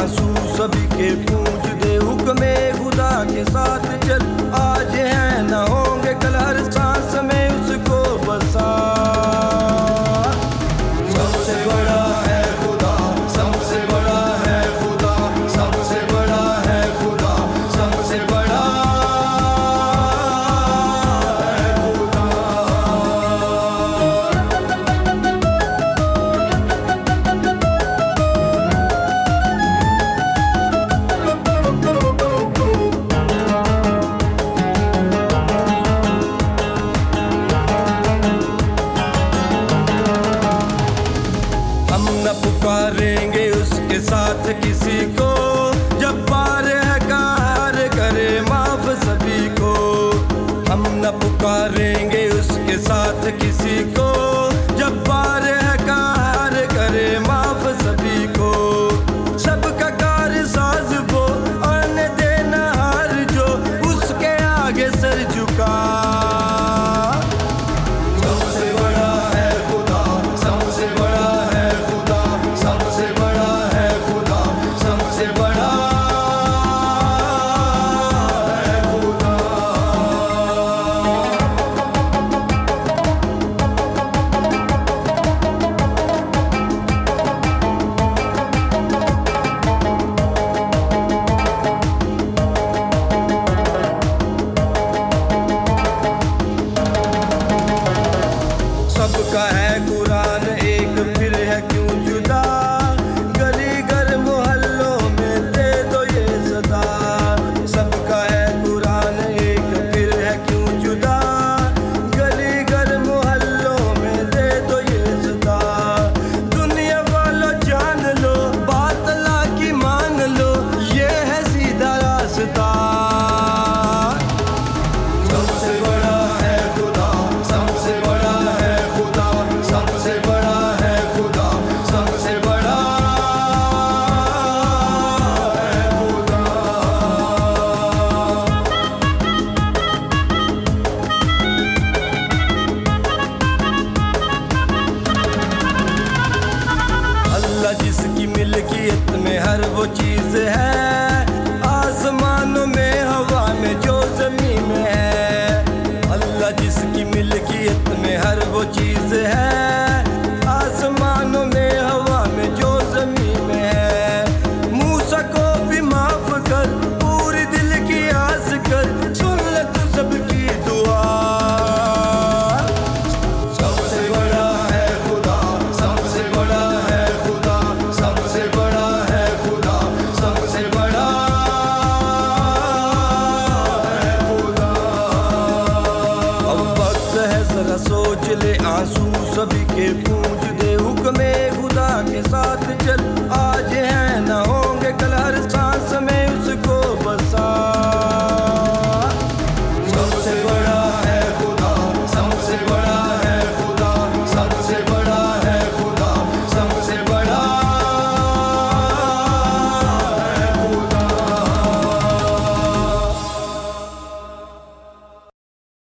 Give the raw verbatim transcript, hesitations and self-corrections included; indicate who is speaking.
Speaker 1: आंसू सभी के पूंछ दे, हुक्मे खुदा के साथ चल। आज है न होंगे कल, हर सांस में उसको बसा। सबसे बड़ा है खुदा, सबसे बड़ा है खुदा, सबसे बड़ा है खुदा, सबसे बड़ा है खुदा। हम न पुकारेंगे उसके साथ किसी को, जब पार है कार करे माफ सभी को। हम न पुकारेंगे उसके साथ किसी को, जब पार है कार करे माफ सभी को। सबका कार साज वो और न देना हार जो, उसके आगे सर झुका। सबसे बड़ा है खुदा, सबसे बड़ा है खुदा, सबसे बड़ा है खुदा, सबसे बड़ा है खुदा। सबका है कुरान एक, फिर है क्यों जुदा। गली घर मोहल्लों में दे दो ये सदा। सबका है कुरान एक, फिर है क्यों जुदा। गली घर मोहल्लों में दे दो ये सदा। दुनिया वालों जान लो, बात अल्लाह की मान लो, ये है सीधा रास्ता। सबसे बड़ा है खुदा, सबसे बड़ा है खुदा, सबसे बड़ा है खुदा, सबसे बड़ा है खुदा। अल्लाह जिसकी मिल्कियत में हर वो चीज है, आसमानों में हवा में जो जमीन में है। अल्लाह जिसकी मिल्कियत में हर वो चीज है, आसमानों में हवा में जो जमीन में है। मूसा को भी माफ कर, पूरी दिल की आस कर, सुन ले तू सबकी दुआ। सबसे बड़ा है खुदा, सबसे बड़ा है खुदा, सबसे बड़ा है खुदा, सबसे बड़ा है खुदा। अब वक्त है जरा सोच ले, आंसू सभी के पूंछ दे, हुक्मे खुदा के साथ चल। आज है न होंगे कल, हर सांस में उसको बसा।